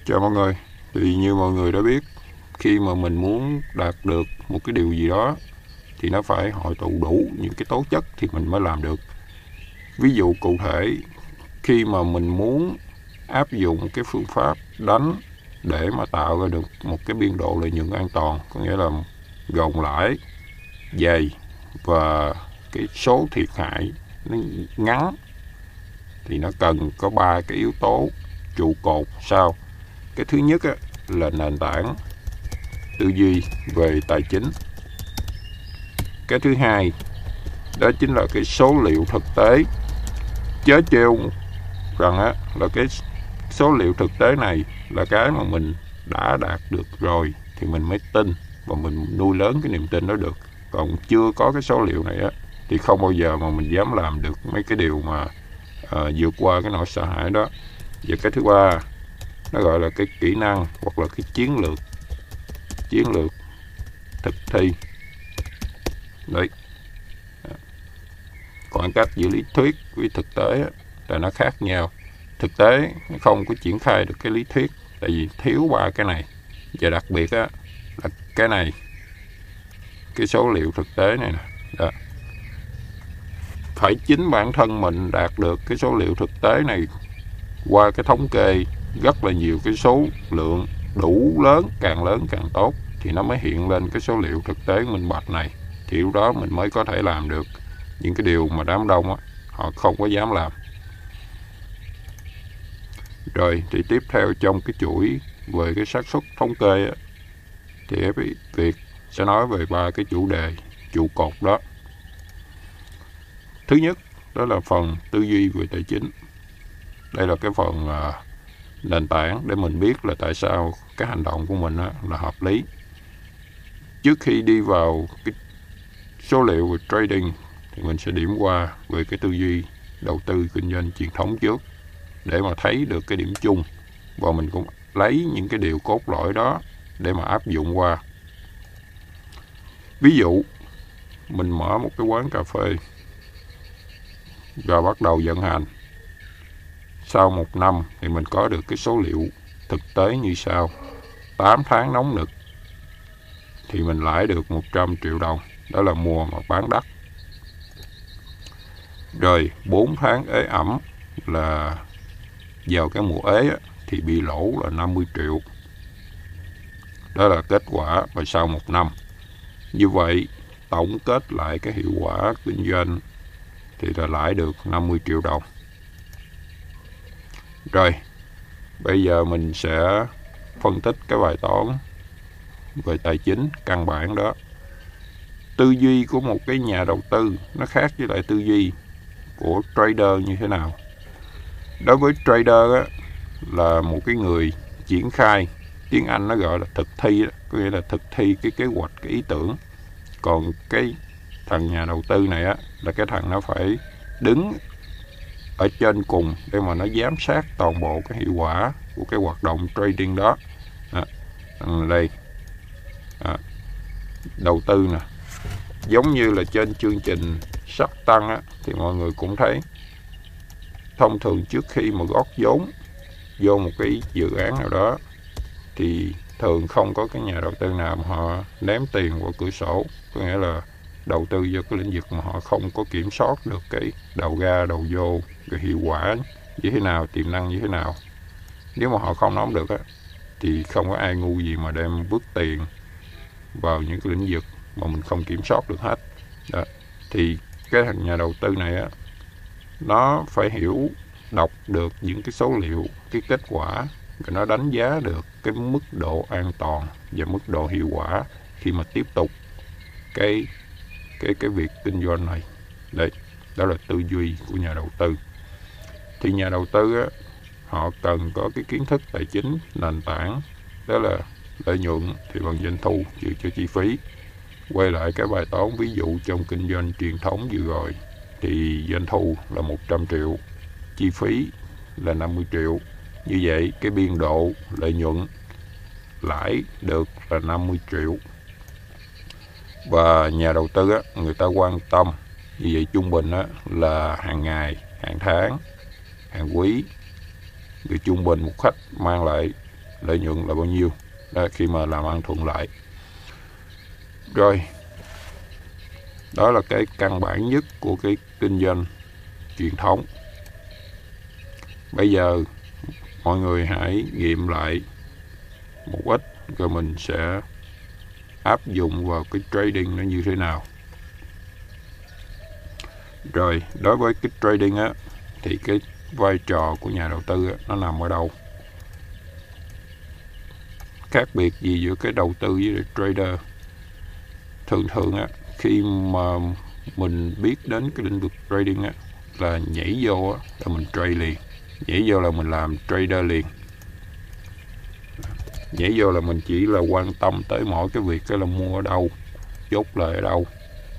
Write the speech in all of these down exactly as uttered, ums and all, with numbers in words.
Chào mọi người. Thì như mọi người đã biết, khi mà mình muốn đạt được một cái điều gì đó thì nó phải hội tụ đủ những cái tố chất thì mình mới làm được. Ví dụ cụ thể, khi mà mình muốn áp dụng cái phương pháp đánh để mà tạo ra được một cái biên độ lợi nhuận an toàn, có nghĩa là gồng lãi dày và cái số thiệt hại nó ngắn, thì nó cần có ba cái yếu tố trụ cột sau. Cái thứ nhất á, là nền tảng tư duy về tài chính. Cái thứ hai đó chính là cái số liệu thực tế, chớ trêu rằng á, là cái số liệu thực tế này là cái mà mình đã đạt được rồi thì mình mới tin và mình nuôi lớn cái niềm tin đó được. Còn chưa có cái số liệu này á, thì không bao giờ mà mình dám làm được mấy cái điều mà uh, vượt qua cái nỗi sợ hãi đó. Và cái thứ ba, nó gọi là cái kỹ năng hoặc là cái chiến lược chiến lược thực thi đấy. Khoảng cách giữa lý thuyết với thực tế là nó khác nhau. Thực tế nó không có triển khai được cái lý thuyết, tại vì thiếu ba cái này. Và đặc biệt á, là cái này, cái số liệu thực tế này nè đó. Phải chính bản thân mình đạt được cái số liệu thực tế này qua cái thống kê rất là nhiều cái số lượng đủ lớn, càng lớn càng tốt, thì nó mới hiện lên cái số liệu thực tế minh bạch này. Thì lúc đó mình mới có thể làm được những cái điều mà đám đông á, họ không có dám làm. Rồi thì tiếp theo trong cái chuỗi về cái xác suất thống kê á, thì ép Việt sẽ nói về ba cái chủ đề trụ cột đó. Thứ nhất đó là phần tư duy về tài chính. Đây là cái phần uh, nền tảng để mình biết là tại sao cái hành động của mình á, là hợp lý. Trước khi đi vào cái số liệu về trading thì mình sẽ điểm qua về cái tư duy đầu tư kinh doanh truyền thống trước, để mà thấy được cái điểm chung, và mình cũng lấy những cái điều cốt lõi đó để mà áp dụng qua. Ví dụ mình mở một cái quán cà phê và bắt đầu vận hành. Sau một năm thì mình có được cái số liệu thực tế như sau. tám tháng nóng nực thì mình lãi được một trăm triệu đồng. Đó là mùa mà bán đắt. Rồi bốn tháng ế ẩm là vào cái mùa ế thì bị lỗ là năm mươi triệu. Đó là kết quả và sau một năm. Như vậy tổng kết lại cái hiệu quả kinh doanh thì là lãi được năm mươi triệu đồng. Rồi bây giờ mình sẽ phân tích cái bài toán về tài chính căn bản đó. Tư duy của một cái nhà đầu tư nó khác với lại tư duy của trader như thế nào? Đối với trader á, là một cái người triển khai, tiếng Anh nó gọi là thực thi đó, có nghĩa là thực thi cái kế hoạch, cái ý tưởng. Còn cái thằng nhà đầu tư này á, là cái thằng nó phải đứng ở trên cùng để mà nó giám sát toàn bộ cái hiệu quả của cái hoạt động trading đó. À, đây à, đầu tư nè, giống như là trên chương trình Shark Tank á, thì mọi người cũng thấy thông thường trước khi mà góp vốn vô một cái dự án nào đó thì thường không có cái nhà đầu tư nào mà họ ném tiền qua cửa sổ, có nghĩa là đầu tư vào cái lĩnh vực mà họ không có kiểm soát được cái đầu ra đầu vô, cái hiệu quả như thế nào, tiềm năng như thế nào. Nếu mà họ không nắm được á, thì không có ai ngu gì mà đem vứt tiền vào những cái lĩnh vực mà mình không kiểm soát được hết đó. Thì cái thằng nhà đầu tư này á, nó phải hiểu, đọc được những cái số liệu, cái kết quả, rồi nó đánh giá được cái mức độ an toàn và mức độ hiệu quả khi mà tiếp tục cái cái cái việc kinh doanh này. Đấy, đó là tư duy của nhà đầu tư. Thì nhà đầu tư á, họ cần có cái kiến thức tài chính nền tảng, đó là lợi nhuận thì bằng doanh thu trừ cho chi phí. Quay lại cái bài toán ví dụ trong kinh doanh truyền thống vừa rồi, thì doanh thu là một trăm triệu, chi phí là năm mươi triệu. Như vậy cái biên độ lợi nhuận lãi được là năm mươi triệu. Và nhà đầu tư á, người ta quan tâm như vậy trung bình á, là hàng ngày, hàng tháng, hàng quý. Người trung bình một khách mang lại lợi nhuận là bao nhiêu đó, khi mà làm ăn thuận lợi. Rồi, đó là cái căn bản nhất của cái kinh doanh truyền thống. Bây giờ mọi người hãy nghiệm lại một ít rồi mình sẽ áp dụng vào cái trading nó như thế nào. Rồi, đối với cái trading á thì cái vai trò của nhà đầu tư á, nó nằm ở đâu? Khác biệt gì giữa cái đầu tư với trader? Thường thường á, khi mà mình biết đến cái lĩnh vực trading á, là nhảy vô á, là mình trade liền. Nhảy vô là mình làm trader liền. Nhảy vô là mình chỉ là quan tâm tới mỗi cái việc cái là mua ở đâu, chốt lời ở đâu,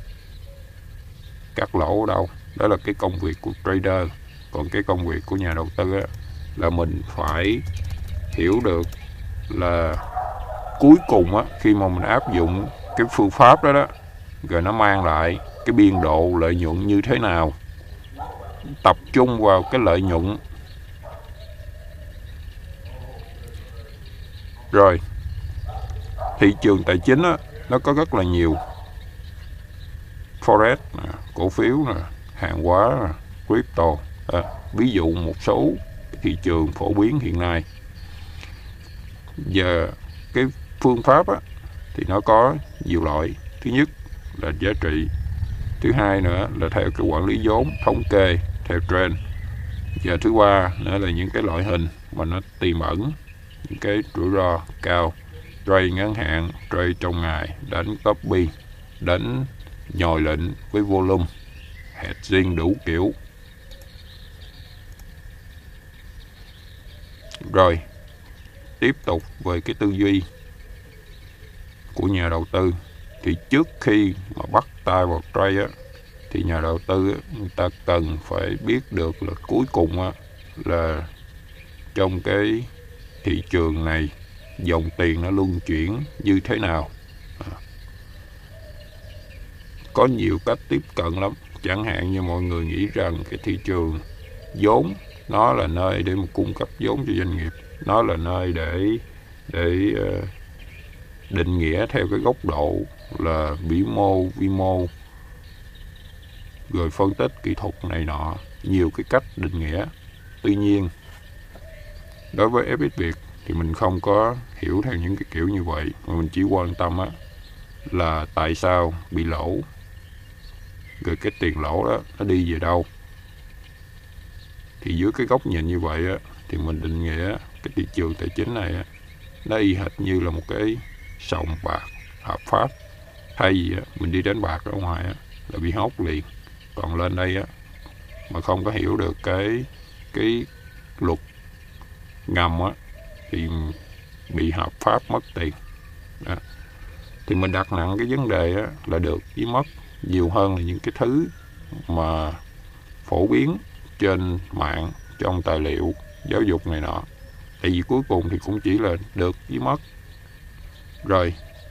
cắt lỗ ở đâu. Đó là cái công việc của trader. Còn cái công việc của nhà đầu tư á, là mình phải hiểu được là cuối cùng á, khi mà mình áp dụng cái phương pháp đó đó, rồi nó mang lại cái biên độ lợi nhuận như thế nào, tập trung vào cái lợi nhuận. Rồi, thị trường tài chính á, nó có rất là nhiều forex, cổ phiếu, hàng hóa, crypto. À, ví dụ một số thị trường phổ biến hiện nay. Giờ cái phương pháp á, thì nó có nhiều loại. Thứ nhất là giá trị. Thứ hai nữa là theo cái quản lý vốn, thống kê, theo trend. Và thứ ba nữa là những cái loại hình mà nó tiềm ẩn những cái rủi ro cao. Trade ngắn hạn, trade trong ngày, đánh copy, đánh nhồi lệnh với volume, hedging đủ kiểu. Rồi, tiếp tục về cái tư duy của nhà đầu tư. Thì trước khi mà bắt tay vào trade á, thì nhà đầu tư á, người ta cần phải biết được là cuối cùng á, là trong cái thị trường này dòng tiền nó luân chuyển như thế nào. À, có nhiều cách tiếp cận lắm. Chẳng hạn như mọi người nghĩ rằng cái thị trường vốn nó là nơi để mà cung cấp vốn cho doanh nghiệp, nó là nơi để để uh, định nghĩa theo cái góc độ là vĩ mô, vi mô, rồi phân tích kỹ thuật này nọ, nhiều cái cách định nghĩa. Tuy nhiên, đối với ép ét Việt thì mình không có hiểu theo những cái kiểu như vậy, mà mình chỉ quan tâm á là tại sao bị lỗ, rồi cái tiền lỗ đó nó đi về đâu. Thì dưới cái góc nhìn như vậy á, thì mình định nghĩa cái thị trường tài chính này á, nó y hệt như là một cái sòng bạc hợp pháp. Thay vì á, mình đi đánh bạc ở ngoài á, là bị hốt liền. Còn lên đây á, mà không có hiểu được cái cái luật ngầm á, thì bị hợp pháp mất tiền. Đó. Thì mình đặt nặng cái vấn đề á, là được với mất nhiều hơn là những cái thứ mà phổ biến trên mạng, trong tài liệu giáo dục này nọ. Tại vì cuối cùng thì cũng chỉ là được với mất. Rồi,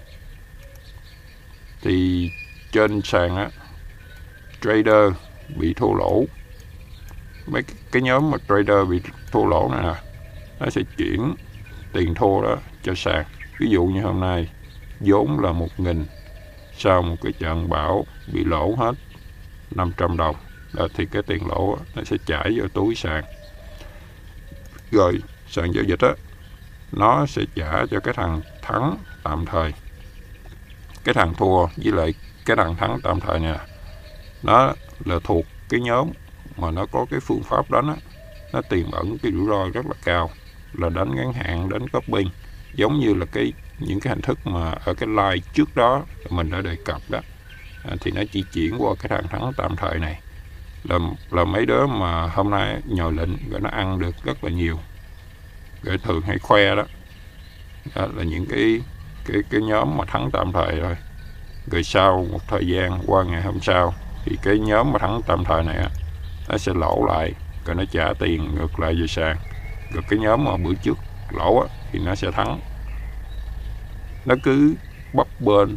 thì trên sàn á, trader bị thua lỗ. Mấy cái nhóm mà trader bị thua lỗ này nè, nó sẽ chuyển tiền thua đó cho sàn. Ví dụ như hôm nay vốn là một nghìn, sau một cái trận bão bị lỗ hết năm trăm đồng đó, thì cái tiền lỗ nó sẽ chảy vào túi sàn. Rồi sàn giao dịch á, nó sẽ trả cho cái thằng thắng tạm thời. Cái thằng thua với lại cái thằng thắng tạm thời nè, nó là thuộc cái nhóm mà nó có cái phương pháp đánh á, nó tiềm ẩn cái rủi ro rất là cao, là đánh ngắn hạn, đánh copy, giống như là cái những cái hình thức mà ở cái live trước đó mình đã đề cập đó. À, thì nó chỉ chuyển qua cái thằng thắng tạm thời này, là là mấy đứa mà hôm nay nhồi lệnh rồi nó ăn được rất là nhiều, rồi thường hay khoe đó, đó là những cái cái cái nhóm mà thắng tạm thời thôi. Rồi sau một thời gian, qua ngày hôm sau, thì cái nhóm mà thắng tạm thời này nó sẽ lỗ lại, rồi nó trả tiền ngược lại về sàn. Rồi cái nhóm mà bữa trước lỗ á, thì nó sẽ thắng. Nó cứ bấp bênh,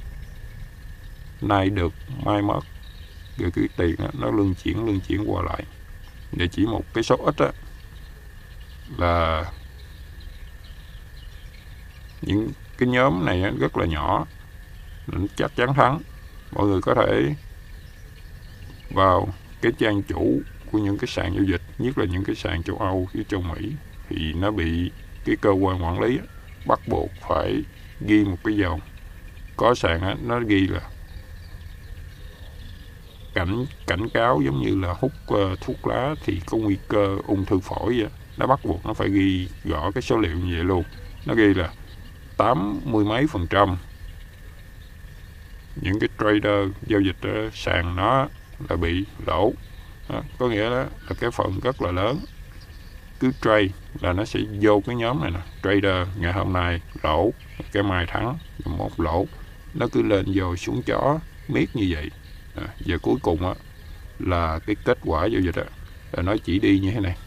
nay được mai mất, rồi cái tiền đó, nó luân chuyển luân chuyển qua lại. Để chỉ một cái số ít á, là những cái nhóm này rất là nhỏ, nên chắc chắn thắng. Mọi người có thể vào cái trang chủ của những cái sàn giao dịch, nhất là những cái sàn châu Âu với châu Mỹ, thì nó bị cái cơ quan quản lý bắt buộc phải ghi một cái dòng. Có sàn á, nó ghi là cảnh cảnh cáo giống như là hút uh, thuốc lá thì có nguy cơ ung thư phổi vậy. Nó bắt buộc nó phải ghi rõ cái số liệu như vậy luôn. Nó ghi là tám mươi mấy phần trăm những cái trader giao dịch ở sàn nó là bị lỗ. Đó, có nghĩa đó là cái phần rất là lớn. Cứ trade là nó sẽ vô cái nhóm này nè, trader ngày hôm nay lỗ, cái mai thắng, một lỗ, nó cứ lên vô xuống chó miết như vậy. À, giờ cuối cùng á là cái kết quả giao dịch á là nó chỉ đi như thế này.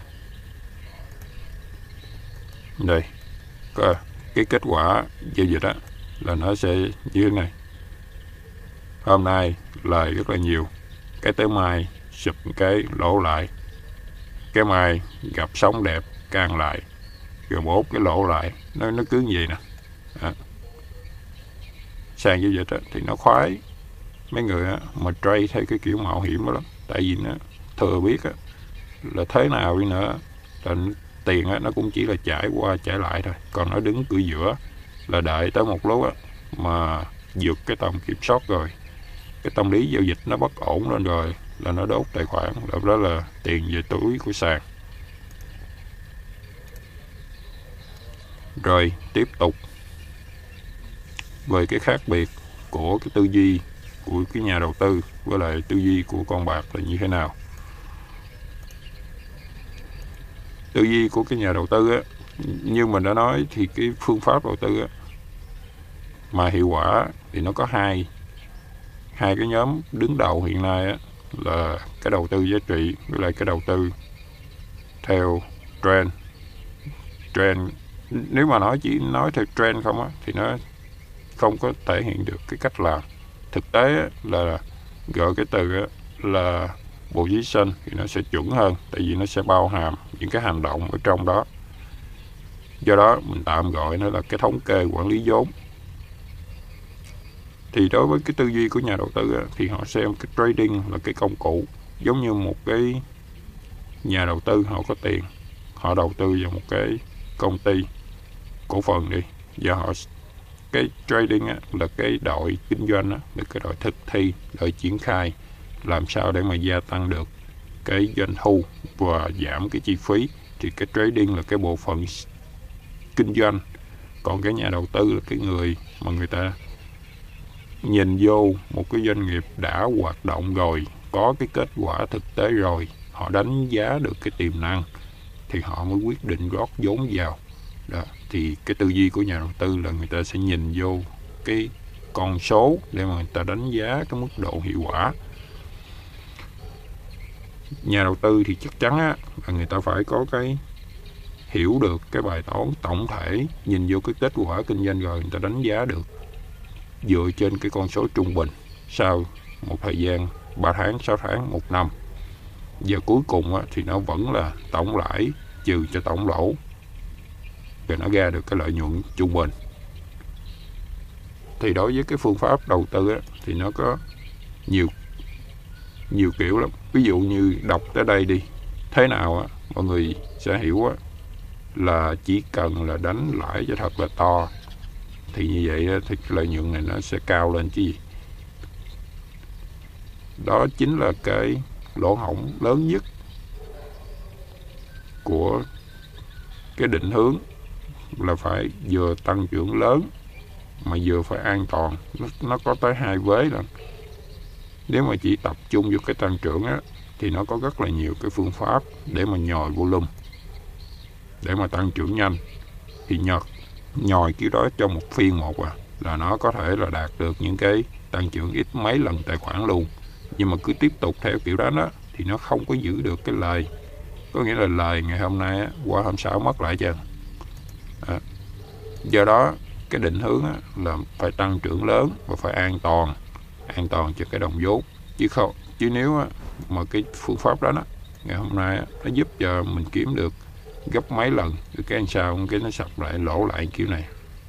Đây, coi cái kết quả giao dịch á là nó sẽ như thế này. Hôm nay lời rất là nhiều, cái tới mai sụp cái lỗ lại, cái mai gặp sóng đẹp càng lại, rồi bốt cái lỗ lại, nó nó cứ như vậy nè. À, sàn giao dịch á, thì nó khoái mấy người á, mà trade theo cái kiểu mạo hiểm đó lắm. Tại vì nó thừa biết á, là thế nào đi nữa là tiền á, nó cũng chỉ là trải qua trải lại thôi. Còn nó đứng cửa giữa là đợi tới một lúc á, mà vượt cái tầm kiểm soát rồi, cái tâm lý giao dịch nó bất ổn lên rồi là nó đốt tài khoản, lúc đó là tiền về túi của sàn. Rồi tiếp tục về cái khác biệt của cái tư duy của cái nhà đầu tư với lại tư duy của con bạc là như thế nào. Tư duy của cái nhà đầu tư á, như mình đã nói thì cái phương pháp đầu tư á, mà hiệu quả thì nó có hai hai cái nhóm đứng đầu hiện nay á, là cái đầu tư giá trị với lại cái đầu tư theo trend. Trend nếu mà nói chỉ nói theo trend không á thì nó không có thể hiện được cái cách làm. Thực tế á, là gọi cái từ á, là position thì nó sẽ chuẩn hơn, tại vì nó sẽ bao hàm những cái hành động ở trong đó. Do đó mình tạm gọi nó là cái thống kê quản lý vốn. Thì đối với cái tư duy của nhà đầu tư á, thì họ xem cái trading là cái công cụ, giống như một cái nhà đầu tư họ có tiền, họ đầu tư vào một cái công ty cổ phần đi, và họ cái trading á, là cái đội kinh doanh á, là cái đội thực thi, đội triển khai làm sao để mà gia tăng được cái doanh thu và giảm cái chi phí. Thì cái trading là cái bộ phận kinh doanh, còn cái nhà đầu tư là cái người mà người ta nhìn vô một cái doanh nghiệp đã hoạt động rồi, có cái kết quả thực tế rồi, họ đánh giá được cái tiềm năng thì họ mới quyết định góp vốn vào. Đó, thì cái tư duy của nhà đầu tư là người ta sẽ nhìn vô cái con số để mà người ta đánh giá cái mức độ hiệu quả. Nhà đầu tư thì chắc chắn á, là người ta phải có cái hiểu được cái bài toán tổng thể, nhìn vô cái kết quả kinh doanh rồi người ta đánh giá được dựa trên cái con số trung bình sau một thời gian ba tháng, sáu tháng, một năm. Giờ cuối cùng á, thì nó vẫn là tổng lãi trừ cho tổng lỗ, rồi nó ra được cái lợi nhuận trung bình. Thì đối với cái phương pháp đầu tư á, thì nó có nhiều nhiều kiểu lắm. Ví dụ như đọc tới đây đi, thế nào á, mọi người sẽ hiểu á, là chỉ cần là đánh lãi cho thật là to thì như vậy á, thì cái lợi nhuận này nó sẽ cao lên chứ gì. Đó chính là cái lỗ hổng lớn nhất của cái định hướng, là phải vừa tăng trưởng lớn mà vừa phải an toàn. Nó, nó có tới hai vế lần. Nếu mà chỉ tập trung vô cái tăng trưởng á, thì nó có rất là nhiều cái phương pháp để mà nhồi volume, để mà tăng trưởng nhanh. Thì nhờ nhồi kiểu đó trong một phiên một à, là nó có thể là đạt được những cái tăng trưởng ít mấy lần tài khoản luôn. Nhưng mà cứ tiếp tục theo kiểu đó đó thì nó không có giữ được cái lời. Có nghĩa là lời ngày hôm nay á, qua hôm sau mất lại chứ. À, do đó cái định hướng á, là phải tăng trưởng lớn và phải an toàn, an toàn cho cái đồng vốn. Chứ không, chứ nếu á, mà cái phương pháp đó, đó ngày hôm nay á, nó giúp cho mình kiếm được gấp mấy lần, cái sao cái nó sập lại lỗ lại kiểu này.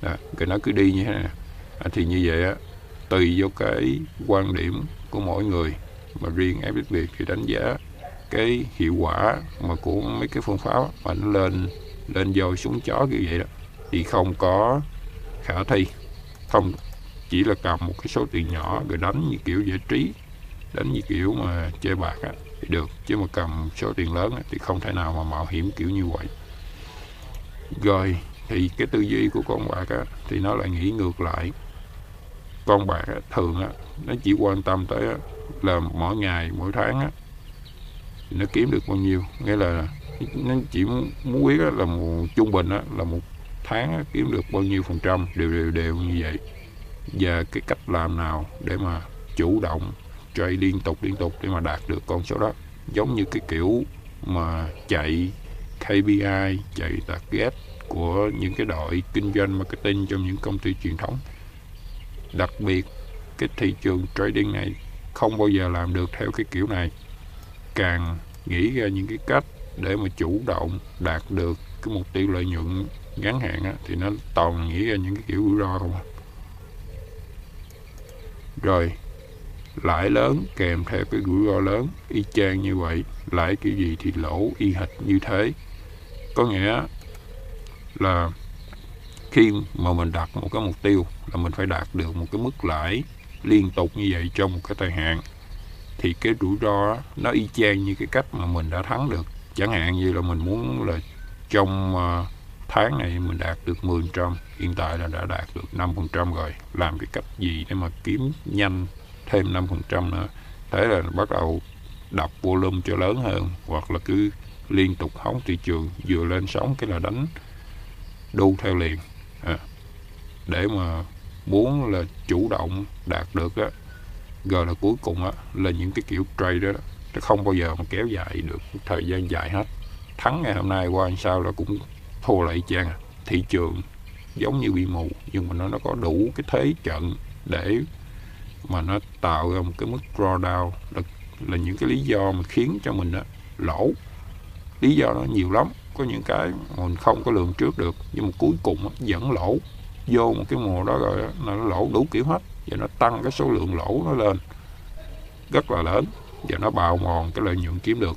Đó, rồi nó cứ đi như thế này. À, thì như vậy á, tùy vô cái quan điểm của mỗi người, mà riêng ép ét Việt thì đánh giá cái hiệu quả mà của mấy cái phương pháp mà nó lên lên voi xuống chó kiểu vậy đó thì không có khả thi. Không, chỉ là cầm một cái số tiền nhỏ rồi đánh như kiểu giải trí, đánh như kiểu mà chơi bạc á, thì được, chứ mà cầm số tiền lớn á, thì không thể nào mà mạo hiểm kiểu như vậy. Rồi thì cái tư duy của con bạc á, thì nó lại nghĩ ngược lại. Con bạc á, thường á, nó chỉ quan tâm tới á, là mỗi ngày mỗi tháng á, thì nó kiếm được bao nhiêu. Nghĩa là nó chỉ muốn biết á, là một trung bình á, là một tháng á, kiếm được bao nhiêu phần trăm, đều đều đều như vậy. Và cái cách làm nào để mà chủ động trade liên tục liên tục để mà đạt được con số đó, giống như cái kiểu mà chạy ca pê i, chạy target của những cái đội kinh doanh marketing trong những công ty truyền thống. Đặc biệt cái thị trường trading này không bao giờ làm được theo cái kiểu này. Càng nghĩ ra những cái cách để mà chủ động đạt được cái mục tiêu lợi nhuận ngắn hạn á, thì nó toàn nghĩ ra những cái kiểu rủi ro không. Rồi lãi lớn kèm theo cái rủi ro lớn y chang như vậy. Lãi kiểu gì thì lỗ y hệt như thế. Có nghĩa là khi mà mình đặt một cái mục tiêu là mình phải đạt được một cái mức lãi liên tục như vậy trong một cái thời hạn, thì cái rủi ro nó y chang như cái cách mà mình đã thắng được. Chẳng hạn như là mình muốn là trong uh, tháng này mình đạt được mười phần trăm, hiện tại là đã đạt được năm phần trăm rồi, làm cái cách gì để mà kiếm nhanh thêm năm phần trăm nữa. Thế là bắt đầu đập volume cho lớn hơn, hoặc là cứ liên tục hóng thị trường, vừa lên sóng cái là đánh đu theo liền. À, để mà muốn là chủ động đạt được á, rồi là cuối cùng á, là những cái kiểu trade đó, nó không bao giờ mà kéo dài được thời gian dài hết. Thắng ngày hôm nay qua sau là cũng thua lại chăng. Thị trường giống như bị mù, nhưng mà nó nó có đủ cái thế trận để mà nó tạo ra một cái mức drawdown, là, là những cái lý do mà khiến cho mình á, lỗ. Lý do nó nhiều lắm, có những cái mình không có lường trước được, nhưng mà cuối cùng á, vẫn lỗ. Vô một cái mùa đó rồi á, nó lỗ đủ kiểu hết, và nó tăng cái số lượng lỗ nó lên rất là lớn, và nó bào mòn cái lợi nhuận kiếm được.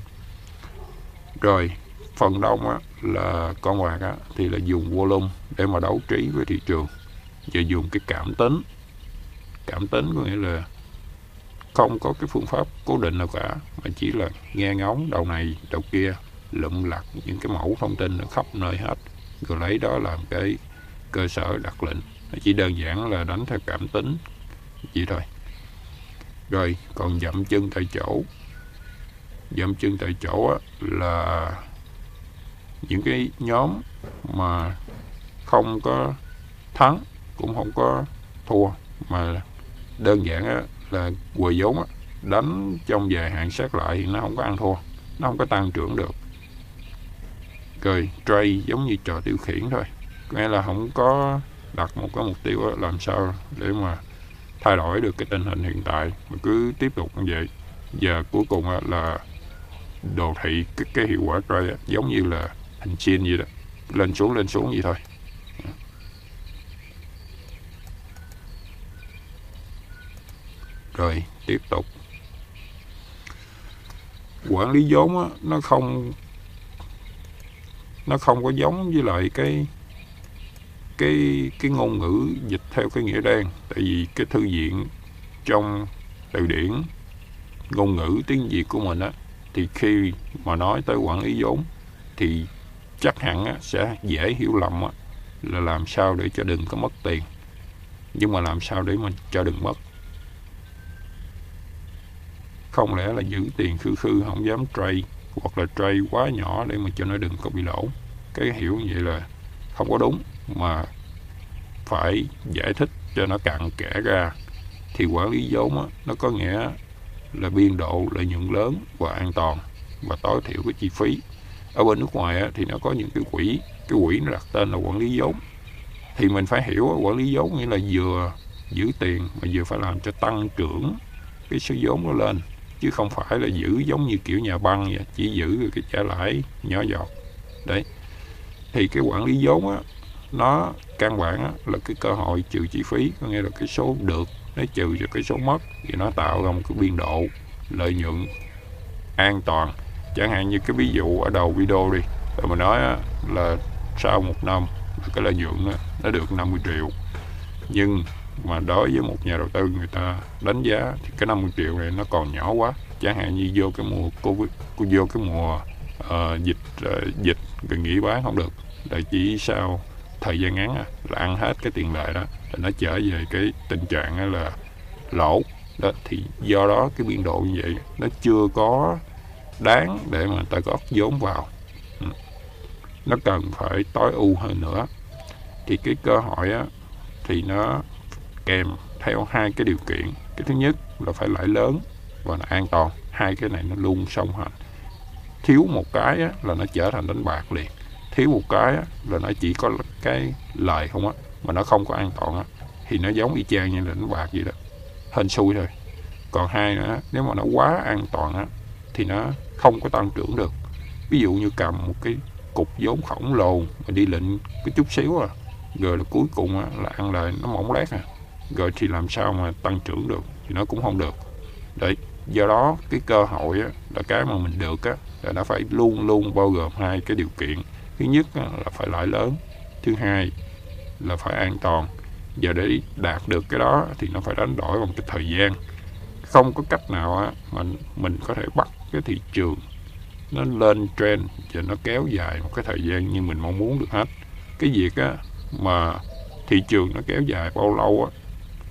Rồi phần đông á, là con bạc á, thì là dùng volume để mà đấu trí với thị trường, và dùng cái cảm tính. Cảm tính có nghĩa là không có cái phương pháp cố định nào cả, mà chỉ là nghe ngóng đầu này đầu kia, lụm lặt những cái mẫu thông tin ở khắp nơi hết, rồi lấy đó làm cái cơ sở đặt lệnh. Nó chỉ đơn giản là đánh theo cảm tính vậy thôi. Rồi còn dậm chân tại chỗ. Dậm chân tại chỗ á, là những cái nhóm mà không có thắng cũng không có thua, mà đơn giản á, là quầy vốn á, đánh trong dài hạn sát lại thì nó không có ăn thua, nó không có tăng trưởng được. Rồi trade giống như trò tiêu khiển thôi, nghĩa là không có đặt một cái mục tiêu á, làm sao để mà thay đổi được cái tình hình hiện tại, mà cứ tiếp tục như vậy. Và cuối cùng á, là đồ thị cái, cái hiệu quả trade á, giống như là hình sin vậy đó, lên xuống lên xuống vậy thôi. Rồi tiếp tục quản lý vốn á, nó không nó không có giống với lại cái cái cái ngôn ngữ dịch theo cái nghĩa đen. Tại vì cái thư viện trong từ điển ngôn ngữ tiếng Việt của mình á, thì khi mà nói tới quản lý vốn thì chắc hẳn á, sẽ dễ hiểu lầm á, là làm sao để cho đừng có mất tiền. Nhưng mà làm sao để mà cho đừng mất? Không lẽ là giữ tiền khư khư không dám trade, hoặc là trade quá nhỏ để mà cho nó đừng có bị lỗ. Cái hiểu như vậy là không có đúng, mà phải giải thích cho nó cặn kẽ ra. Thì quản lý vốn á, nó có nghĩa là biên độ lợi nhuận lớn và an toàn, và tối thiểu cái chi phí. Ở bên nước ngoài á, thì nó có những cái quỹ, cái quỹ nó đặt tên là quản lý vốn. Thì mình phải hiểu quản lý vốn nghĩa là vừa giữ tiền mà vừa phải làm cho tăng trưởng cái số vốn nó lên, chứ không phải là giữ giống như kiểu nhà băng vậy, chỉ giữ cái trả lãi nhỏ giọt. Đấy, thì cái quản lý vốn á, nó căn bản á, là cái cơ hội trừ chi phí, có nghĩa là cái số được nó trừ cho cái số mất, thì nó tạo ra một cái biên độ lợi nhuận an toàn. Chẳng hạn như cái ví dụ ở đầu video đi, rồi mình nói á, là sau một năm cái lợi nhuận á, nó được năm mươi triệu, nhưng mà đối với một nhà đầu tư người ta đánh giá thì cái năm mươi triệu này nó còn nhỏ quá. Chẳng hạn như vô cái mùa Covid, vô cái mùa uh, dịch uh, dịch rồi nghỉ bán không được, là chỉ sau thời gian ngắn à, là ăn hết cái tiền lợi đó, là nó trở về cái tình trạng là lỗ đó. Thì do đó cái biên độ như vậy nó chưa có đáng để mà người ta góp vốn vào, ừ. Nó cần phải tối ưu hơn nữa. Thì cái cơ hội á, thì nó kèm theo hai cái điều kiện. Cái thứ nhất là phải lãi lớn và là an toàn. Hai cái này nó luôn song hành. Thiếu một cái á, là nó trở thành đánh bạc liền. Thiếu một cái á, là nó chỉ có cái lời không á, mà nó không có an toàn á, thì nó giống y chang như là đánh bạc vậy đó, hên xui thôi. Còn hai nữa, nếu mà nó quá an toàn á, thì nó không có tăng trưởng được. Ví dụ như cầm một cái cục vốn khổng lồ mà đi lệnh cái chút xíu à, rồi là cuối cùng á, là ăn lời nó mỏng lét à, rồi thì làm sao mà tăng trưởng được, thì nó cũng không được. Đấy, do đó cái cơ hội á, là cái mà mình được á, là nó phải luôn luôn bao gồm hai cái điều kiện. Thứ nhất á, là phải lãi lớn, thứ hai là phải an toàn. Và để đạt được cái đó thì nó phải đánh đổi bằng cái thời gian. Không có cách nào á, mà mình có thể bắt cái thị trường nó lên trend và nó kéo dài một cái thời gian như mình mong muốn được hết. Cái việc á, mà thị trường nó kéo dài bao lâu á,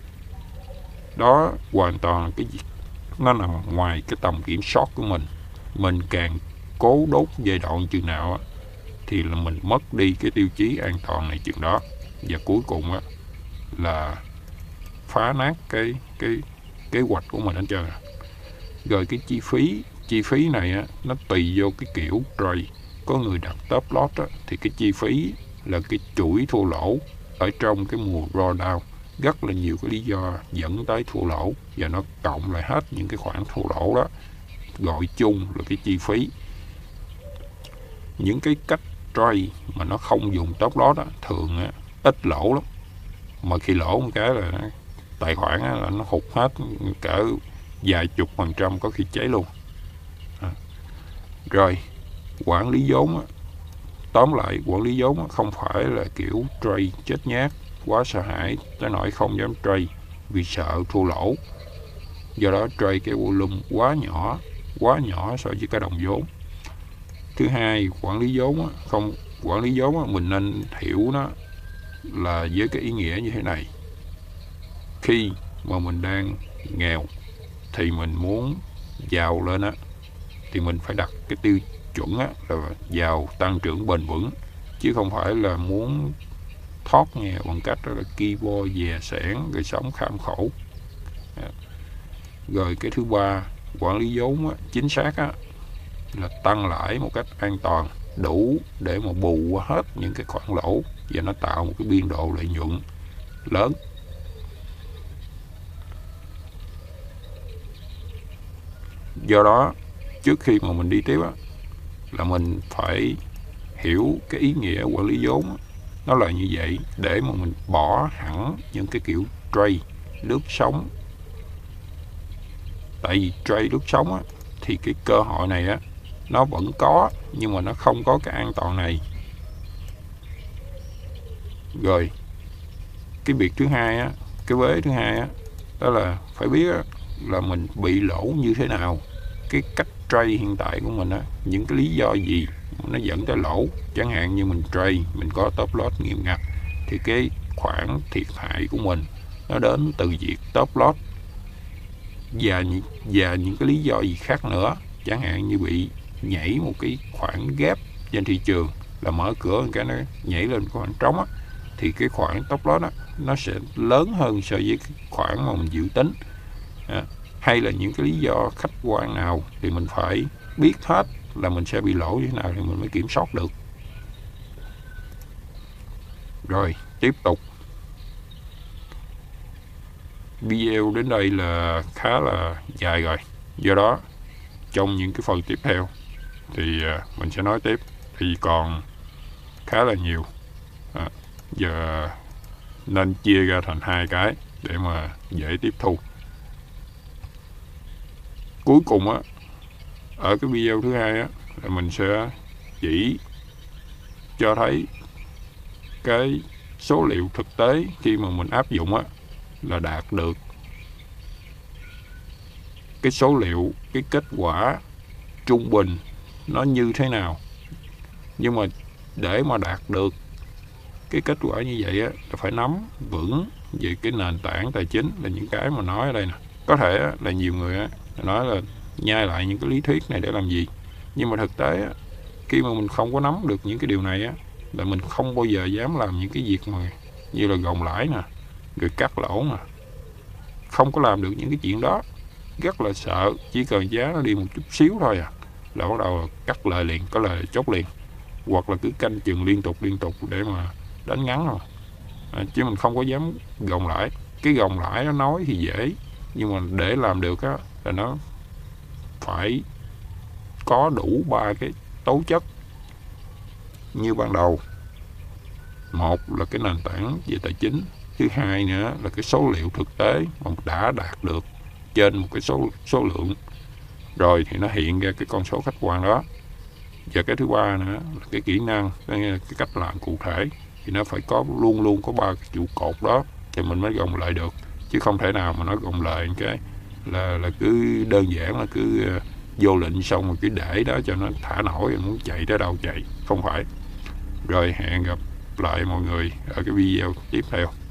đó hoàn toàn là cái việc nó nằm ngoài cái tầm kiểm soát của mình. Mình càng cố đốt giai đoạn chừng nào á, thì là mình mất đi cái tiêu chí an toàn này chừng đó, và cuối cùng á, là phá nát cái cái kế hoạch của mình hết trơn. Rồi cái chi phí chi phí này á, nó tùy vô cái kiểu trade. Có người đặt top loss á, thì cái chi phí là cái chuỗi thua lỗ ở trong cái mùa drawdown. Rất là nhiều cái lý do dẫn tới thua lỗ, và nó cộng lại hết những cái khoản thua lỗ đó, gọi chung là cái chi phí. Những cái cách trade mà nó không dùng top loss á, thường á, ít lỗ lắm. Mà khi lỗ một cái là tài khoản á, là nó hụt hết cỡ vài chục phần trăm, có khi cháy luôn. À. Rồi quản lý vốn á, tóm lại quản lý vốn á, không phải là kiểu trade chết nhát quá sợ hãi tới nỗi không dám trade vì sợ thua lỗ. Do đó trade cái volume quá nhỏ quá nhỏ so với cái đồng vốn. Thứ hai, quản lý vốn á, không quản lý vốn á, mình nên hiểu nó là với cái ý nghĩa như thế này. Khi mà mình đang nghèo thì mình muốn giàu lên á, thì mình phải đặt cái tiêu chuẩn á, là giàu tăng trưởng bền vững, chứ không phải là muốn thoát nghèo bằng cách đó là ki bo dè sẻn rồi sống kham khổ. Rồi cái thứ ba, quản lý vốn á, chính xác á, là tăng lãi một cách an toàn, đủ để mà bù hết những cái khoản lỗ, và nó tạo một cái biên độ lợi nhuận lớn. Do đó trước khi mà mình đi tiếp á, là mình phải hiểu cái ý nghĩa quản lý vốn á, nó là như vậy, để mà mình bỏ hẳn những cái kiểu trade lướt sóng. Tại vì trade lướt sóng á, thì cái cơ hội này á, nó vẫn có, nhưng mà nó không có cái an toàn này. Rồi cái việc thứ hai á, cái vế thứ hai á, đó là phải biết á, là mình bị lỗ như thế nào. Cái cách trade hiện tại của mình á, những cái lý do gì nó dẫn tới lỗ. Chẳng hạn như mình trade, mình có top loss nghiêm ngặt, thì cái khoản thiệt hại của mình nó đến từ việc top loss và, và những cái lý do gì khác nữa. Chẳng hạn như bị nhảy một cái khoản gap trên thị trường, là mở cửa một cái nó nhảy lên khoản trống á, thì cái khoản top loss á, nó sẽ lớn hơn so với cái khoản mà mình dự tính. À, hay là những cái lý do khách quan nào thì mình phải biết hết là mình sẽ bị lỗ như thế nào thì mình mới kiểm soát được. Rồi tiếp tục. Video đến đây là khá là dài rồi, do đó trong những cái phần tiếp theo thì mình sẽ nói tiếp, thì còn khá là nhiều. À, Giờ nên chia ra thành hai cái để mà dễ tiếp thu. Cuối cùng á, ở cái video thứ hai á, là mình sẽ chỉ cho thấy cái số liệu thực tế khi mà mình áp dụng á, là đạt được cái số liệu, cái kết quả trung bình nó như thế nào. Nhưng mà để mà đạt được cái kết quả như vậy á, là phải nắm vững về cái nền tảng tài chính, là những cái mà nói ở đây nè. Có thể á, là nhiều người á, nói là nhai lại những cái lý thuyết này để làm gì, nhưng mà thực tế á, khi mà mình không có nắm được những cái điều này á, là mình không bao giờ dám làm những cái việc mà như là gồng lãi nè, rồi cắt lỗ nè. Không có làm được những cái chuyện đó, rất là sợ. Chỉ cần giá nó đi một chút xíu thôi à, là bắt đầu cắt lời liền, có lời chốt liền, hoặc là cứ canh chừng liên tục liên tục để mà đánh ngắn rồi. À, chứ mình không có dám gồng lãi. Cái gồng lãi nó nói thì dễ, nhưng mà để làm được á, là nó phải có đủ ba cái tố chất như ban đầu. Một là cái nền tảng về tài chính, thứ hai nữa là cái số liệu thực tế mà đã đạt được trên một cái số số lượng rồi thì nó hiện ra cái con số khách quan đó. Và cái thứ ba nữa là cái kỹ năng, cái cách làm cụ thể, thì nó phải có luôn luôn có ba cái trụ cột đó thì mình mới gồng lại được. Chứ không thể nào mà nói gồng lại cái là là cứ đơn giản là cứ uh, vô lệnh xong rồi cứ để đó cho nó thả nổi, muốn chạy tới đâu chạy. Không phải. Rồi hẹn gặp lại mọi người ở cái video tiếp theo.